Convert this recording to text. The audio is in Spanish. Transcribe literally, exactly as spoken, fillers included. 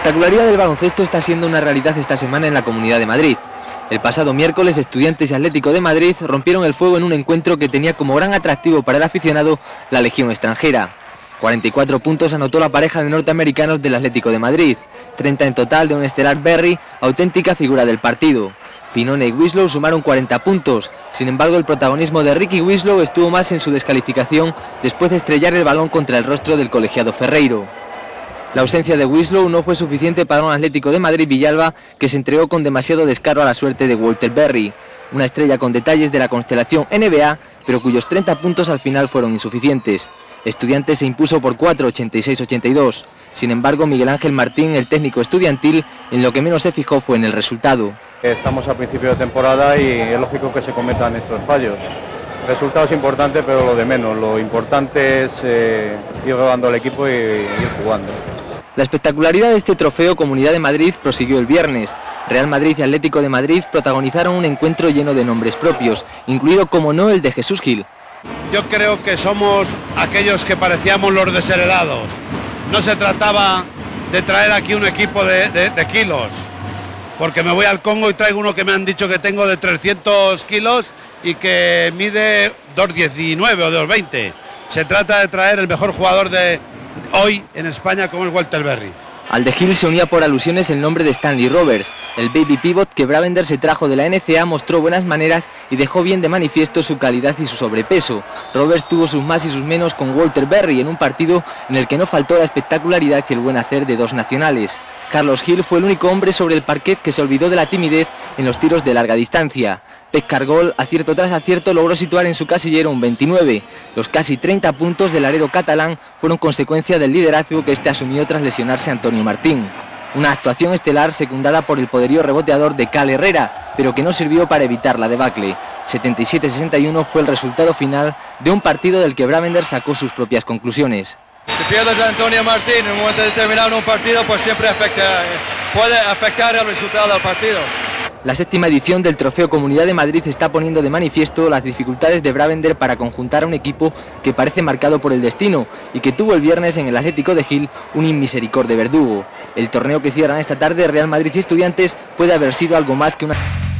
espectacularidad del baloncesto está siendo una realidad esta semana en la Comunidad de Madrid. El pasado miércoles, Estudiantes y Atlético de Madrid rompieron el fuego en un encuentro que tenía como gran atractivo para el aficionado la legión extranjera. cuarenta y cuatro puntos anotó la pareja de norteamericanos del Atlético de Madrid, treinta en total de un estelar Berry, auténtica figura del partido. Pinone y Winslow sumaron cuarenta puntos, sin embargo el protagonismo de Ricky Winslow estuvo más en su descalificación después de estrellar el balón contra el rostro del colegiado Ferreiro. La ausencia de Winslow no fue suficiente para un Atlético de Madrid Villalba que se entregó con demasiado descaro a la suerte de Walter Berry, una estrella con detalles de la constelación N B A, pero cuyos treinta puntos al final fueron insuficientes. Estudiantes se impuso por cuatro, ochenta y seis a ochenta y dos. Sin embargo, Miguel Ángel Martín, el técnico estudiantil, en lo que menos se fijó fue en el resultado. Estamos a principio de temporada y es lógico que se cometan estos fallos. El resultado es importante, pero lo de menos. Lo importante es eh, ir rodando al equipo y ir jugando. La espectacularidad de este trofeo Comunidad de Madrid prosiguió el viernes. Real Madrid y Atlético de Madrid protagonizaron un encuentro lleno de nombres propios, incluido como no el de Jesús Gil. Yo creo que somos aquellos que parecíamos los desheredados. No se trataba de traer aquí un equipo de, de, de kilos, porque me voy al Congo y traigo uno que me han dicho que tengo de trescientos kilos y que mide dos diecinueve o dos veinte. Se trata de traer el mejor jugador de hoy en España, como es Walter Berry. Al de Gil se unía por alusiones el nombre de Stanley Roberts. El baby pivot que Bravender se trajo de la N C A mostró buenas maneras y dejó bien de manifiesto su calidad y su sobrepeso. Roberts tuvo sus más y sus menos con Walter Berry en un partido en el que no faltó la espectacularidad y el buen hacer de dos nacionales. Carlos Gil fue el único hombre sobre el parquet que se olvidó de la timidez en los tiros de larga distancia. Pep Cargol, acierto tras acierto, logró situar en su casillero un veintinueve. Los casi treinta puntos del alero catalán fueron consecuencia del liderazgo que este asumió tras lesionarse Antonio Martín. Una actuación estelar secundada por el poderío reboteador de Cal Herrera, pero que no sirvió para evitar la debacle. setenta y siete a sesenta y uno fue el resultado final de un partido del que Bravender sacó sus propias conclusiones. Si pierdes a Antonio Martín en un momento determinado en un partido, pues siempre afecta, puede afectar el resultado del partido. La séptima edición del Trofeo Comunidad de Madrid está poniendo de manifiesto las dificultades de Bravender para conjuntar a un equipo que parece marcado por el destino y que tuvo el viernes en el Atlético de Gil un inmisericorde verdugo. El torneo que cierran esta tarde Real Madrid y Estudiantes puede haber sido algo más que una...